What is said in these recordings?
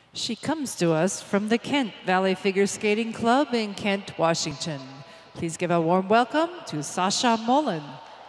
She comes to us from the Kent Valley Figure Skating Club in Kent, Washington. Please give a warm welcome to Sasha Mullen.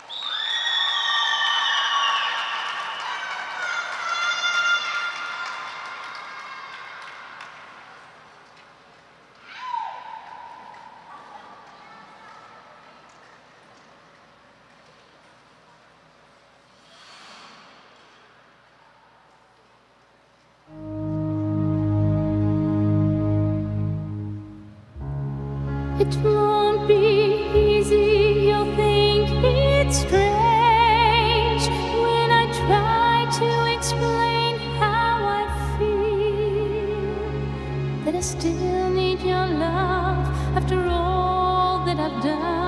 It won't be easy, you'll think it's strange when I try to explain how I feel, that I still need your love after all that I've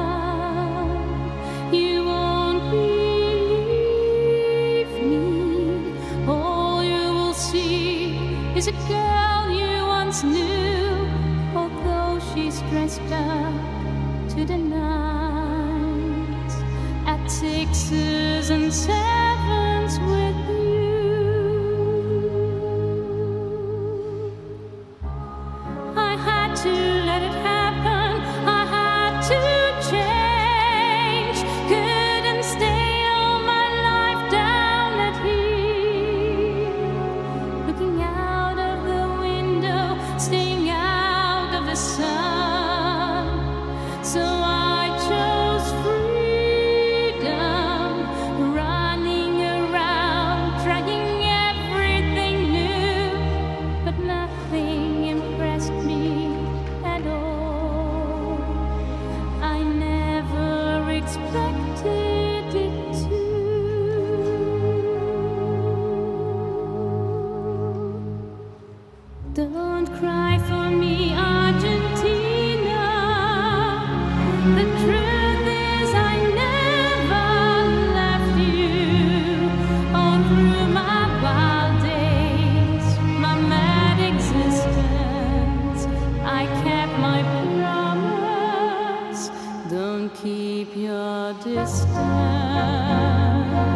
done. You won't believe me, all you will see is a girl you once knew, although she's dressed up to the nines at sixes and sevens with you. I had to let it happen, I had to change, couldn't stay all my life down at here, looking out of the window, staying out of the sun. So I chose freedom, running around, trying everything new, but nothing impressed me at all. I never expected it to. Don't cry for me, Argentina. The truth is I never left you. All through my wild days, my mad existence, I kept my promise. Don't keep your distance.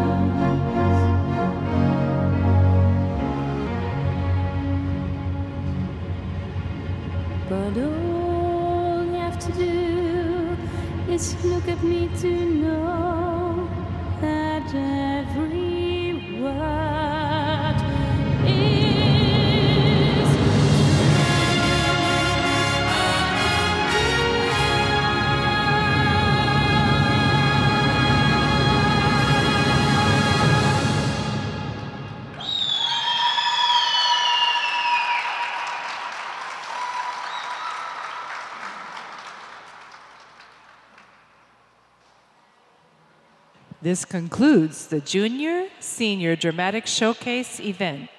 But all you have to do is look at me to know that every word is This concludes the Junior Senior Dramatic Showcase event.